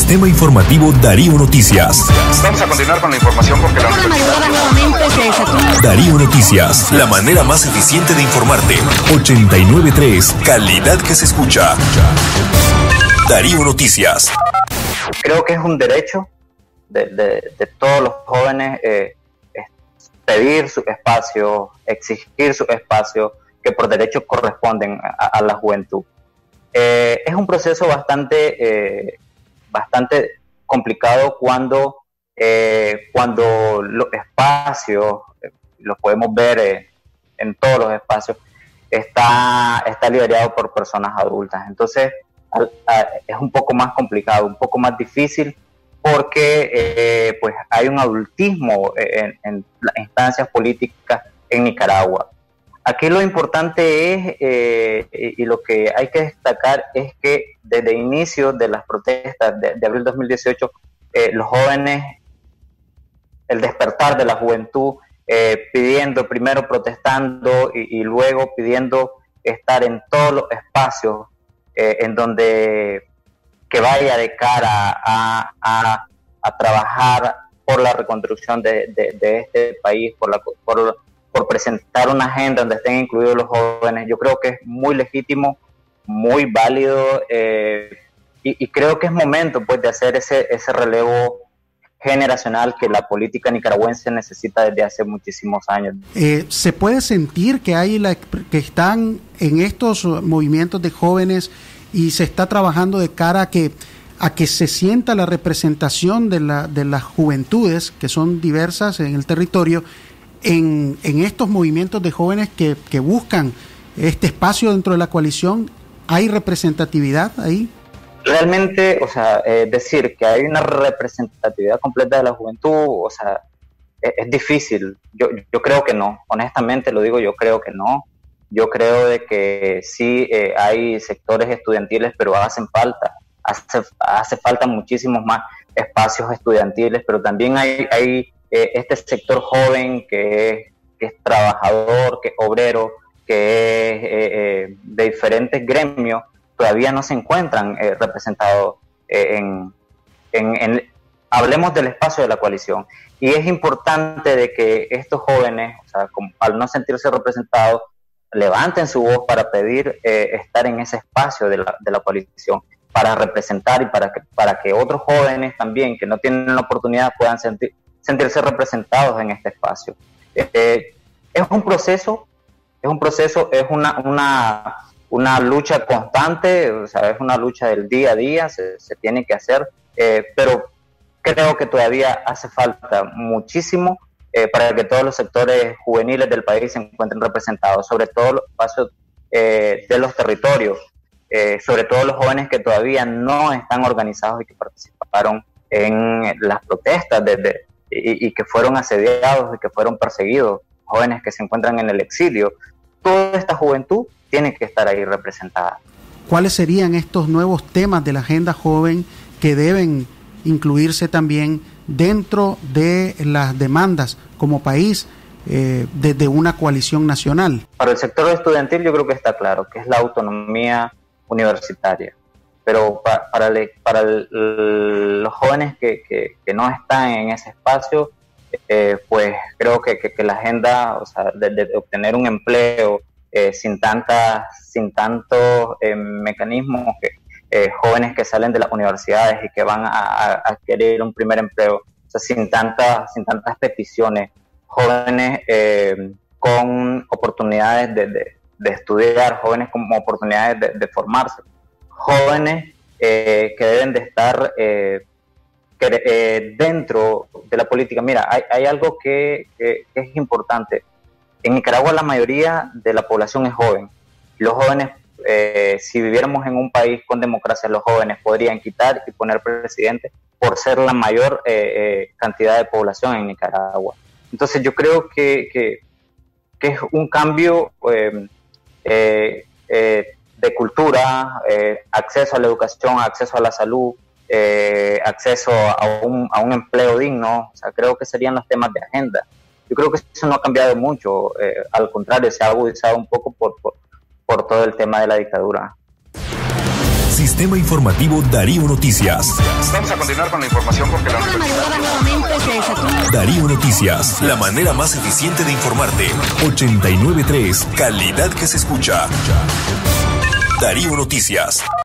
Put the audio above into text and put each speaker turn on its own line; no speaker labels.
Sistema Informativo Darío Noticias.
Vamos a continuar con la información porque
Una madrugada nuevamente se desató.
Darío Noticias, la manera más eficiente de informarte. 89.3, calidad que se escucha. Darío Noticias.
Creo que es un derecho de todos los jóvenes pedir su espacio, exigir su espacio, que por derecho corresponden a la juventud. Es un proceso bastante complicado cuando los espacios, los podemos ver en todos los espacios, está liderado por personas adultas. Entonces es un poco más complicado, un poco más difícil, porque pues hay un adultismo en las instancias políticas en Nicaragua. Aquí lo importante es, y lo que hay que destacar, es que desde el inicio de las protestas de abril 2018, los jóvenes, el despertar de la juventud, pidiendo, primero protestando y luego pidiendo estar en todos los espacios en donde que vaya de cara a trabajar por la reconstrucción de este país, por presentar una agenda donde estén incluidos los jóvenes. Yo creo que es muy legítimo, muy válido, y creo que es momento pues de hacer ese relevo generacional que la política nicaragüense necesita desde hace muchísimos años.
¿Se puede sentir que que están en estos movimientos de jóvenes y se está trabajando de cara a que se sienta la representación de las juventudes, que son diversas en el territorio, en estos movimientos de jóvenes que buscan este espacio dentro de la coalición? ¿Hay representatividad ahí?
Realmente, o sea, decir que hay una representatividad completa de la juventud, o sea, es difícil. Yo creo que no, honestamente lo digo, yo creo que no. Yo creo de que sí hay sectores estudiantiles, pero hace falta muchísimos más espacios estudiantiles, pero también hay este sector joven que es trabajador, que es obrero, que es de diferentes gremios, todavía no se encuentran representados hablemos del espacio de la coalición. Y es importante de que estos jóvenes, o sea, al no sentirse representados, levanten su voz para pedir estar en ese espacio de la coalición, para representar y para que otros jóvenes también que no tienen la oportunidad puedan sentirse representados en este espacio. Es un proceso, es una lucha constante, o sea, es una lucha del día a día, se tiene que hacer, pero creo que todavía hace falta muchísimo para que todos los sectores juveniles del país se encuentren representados, sobre todo los espacios de los territorios, sobre todo los jóvenes que todavía no están organizados y que participaron en las protestas y que fueron asediados y que fueron perseguidos, jóvenes que se encuentran en el exilio. Toda esta juventud tiene que estar ahí representada.
¿Cuáles serían estos nuevos temas de la agenda joven que deben incluirse también dentro de las demandas como país desde una coalición nacional? Para
el sector estudiantil yo creo que está claro, que es la autonomía universitaria, pero para los jóvenes que no están en ese espacio, pues creo que la agenda, o sea, de obtener un empleo sin tantos mecanismos, jóvenes que salen de las universidades y que van a adquirir un primer empleo, o sea, sin tantas peticiones, jóvenes con oportunidades de estudiar, jóvenes con oportunidades de formarse, jóvenes que deben de estar dentro de la política. Mira, hay algo que es importante. En Nicaragua la mayoría de la población es joven. Los jóvenes, si viviéramos en un país con democracia, los jóvenes podrían quitar y poner presidente por ser la mayor cantidad de población en Nicaragua. Entonces yo creo que es un cambio de cultura, acceso a la educación, acceso a la salud, acceso a un empleo digno. O sea, creo que serían los temas de agenda. Yo creo que eso no ha cambiado mucho, al contrario, se ha agudizado un poco por todo el tema de la dictadura.
Sistema Informativo Darío Noticias.
Vamos a continuar con la información porque la
Maduraba nuevamente se desató.
Darío Noticias, la manera más eficiente de informarte. 89.3, calidad que se escucha. Darío Noticias.